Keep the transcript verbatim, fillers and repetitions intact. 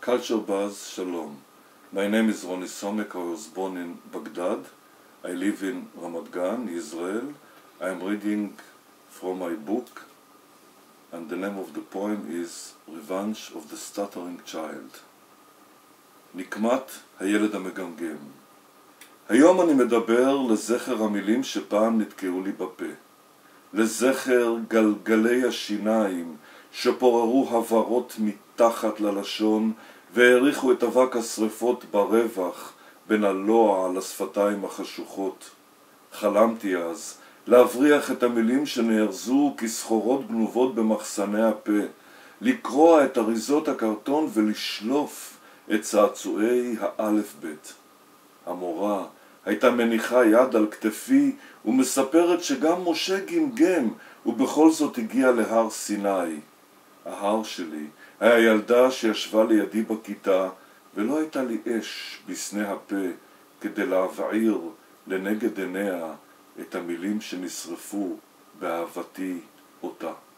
Culture Buzz, Shalom. My name is Ronnie Somek. I was born in Baghdad. I live in Ramat Gan, Israel. I am reading from my book, and the name of the poem is Revenge of the Stuttering Child. נקמת הילד המגמגם. היום אני מדבר לזכר המילים שפעם נתקעו לי בפה. לזכר גלגלי השיניים שפוררו הברות מתחת ללשון והעריכו את אבק השריפות ברווח בין הלוע לשפתיים החשוכות. חלמתי אז להבריח את המילים שנארזו כסחורות גנובות במחסני הפה, לקרוע את אריזות הקרטון ולשלוף את צעצועי האלף בית. המורה הייתה מניחה יד על כתפי ומספרת שגם משה גמגם ובכל זאת הגיע להר סיני. ההר שלי היה ילדה שישבה לידי בכיתה ולא הייתה לי אש בסנה הפה כדי להבעיר לנגד עיניה את המילים שנשרפו באהבתי אותה.